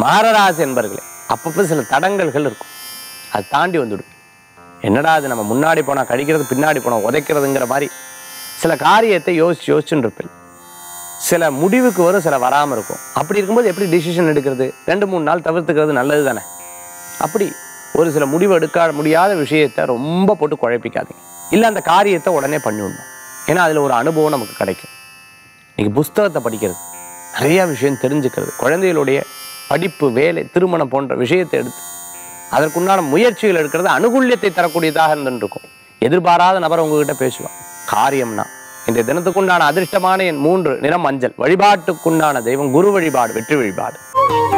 மகராசி என்பர்களே, அப்பப்போ சில தடங்கல்கள் இருக்கும், அது தாண்டி வந்துடும். என்னடா அது நம்ம முன்னாடி போனால் கழிக்கிறது, பின்னாடி போனால் உதைக்கிறதுங்கிற மாதிரி சில காரியத்தை யோசிச்சுன்னு இருப்பேன். சில முடிவுக்கு வரும், சில வராமல் இருக்கும். அப்படி இருக்கும்போது எப்படி டிசிஷன் எடுக்கிறது? 2-3 நாள் தவிர்த்துக்கிறது நல்லது தானே. அப்படி ஒரு சில முடிவு எடுக்க முடியாத விஷயத்தை ரொம்ப போட்டு குழப்பிக்காதீங்க. இல்லை அந்த காரியத்தை உடனே பண்ணிவிடணும். ஏன்னா அதில் ஒரு அனுபவம் நமக்கு கிடைக்கும். இன்னைக்கு புஸ்தகத்தை படிக்கிறது, நிறையா விஷயம் தெரிஞ்சுக்கிறது, குழந்தைகளுடைய படிப்பு, வேலை, திருமணம் போன்ற விஷயத்தை எடுத்து அதற்குண்டான முயற்சிகள் எடுக்கிறது அனுகூல்யத்தை தரக்கூடியதாக இருந்துருக்கும். எதிர்பாராத நபர் உங்ககிட்ட பேசுவான். காரியம்னா இன்றைய தினத்துக்குண்டான அதிர்ஷ்டமான என் 3 நிறம் மஞ்சள். வழிபாட்டுக்குண்டான தெய்வம் குரு வழிபாடு, வெற்றி வழிபாடு.